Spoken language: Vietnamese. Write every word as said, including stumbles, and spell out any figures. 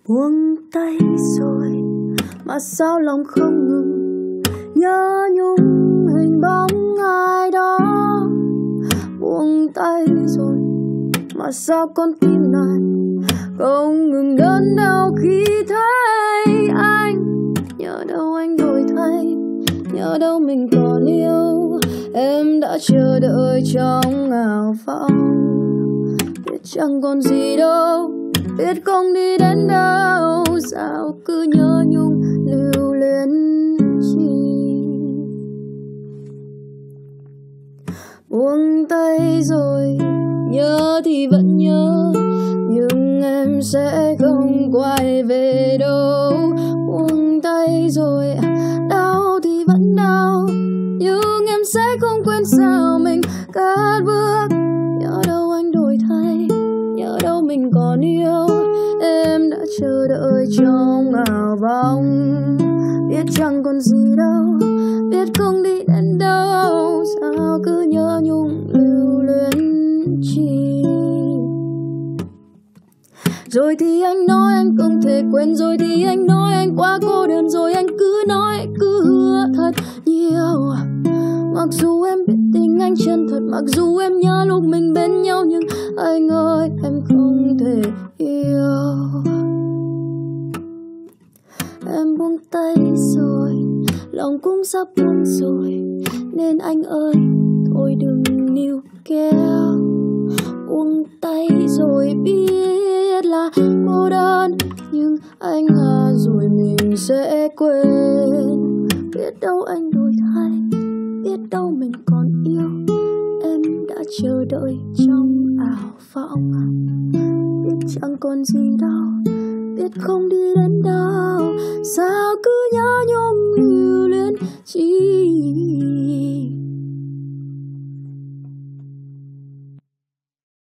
Buông tay rồi mà sao lòng không ngừng nhớ nhung hình bóng ai đó. Buông tay rồi mà sao con tim này không ngừng đớn đau khi thấy anh. Nhớ đâu anh đổi thay, nhớ đâu mình còn yêu. Em đã chờ đợi trong ảo vọng, biết chẳng còn gì đâu, biết không đi đến đâu. Sao cứ nhớ nhung lưu luyến chi. Buông tay rồi, nhớ thì vẫn nhớ, nhưng em sẽ không quay về đâu. Buông tay rồi, đau thì vẫn đau, nhưng em sẽ không quên sao mình cất bước. Nhớ đâu anh đổi thay, nhớ đâu mình còn yêu. Em đã chờ đợi trong ảo vọng, biết chẳng còn gì đâu, biết không đi đến đâu. Sao cứ nhớ nhung lưu luyến chi. Rồi thì anh nói anh không thể quên, rồi thì anh nói anh quá cô đơn, rồi anh cứ nói cứ hứa thật nhiều. Mặc dù em biết tình anh chân thật, mặc dù em nhớ lúc mình bên nhau, nhưng anh ơi em không thể yêu. Em buông tay rồi, lòng cũng sắp buông rồi, nên anh ơi thôi đừng níu kéo. Buông tay rồi biết là cô đơn, nhưng anh à rồi mình sẽ quên. Biết đâu anh đổi thay, biết đâu mình còn yêu. Em đã chờ đợi trong ảo vọng, biết chẳng còn gì đâu, biết không đi đến đâu. Sao cứ nhớ nhung lưu luyến chi.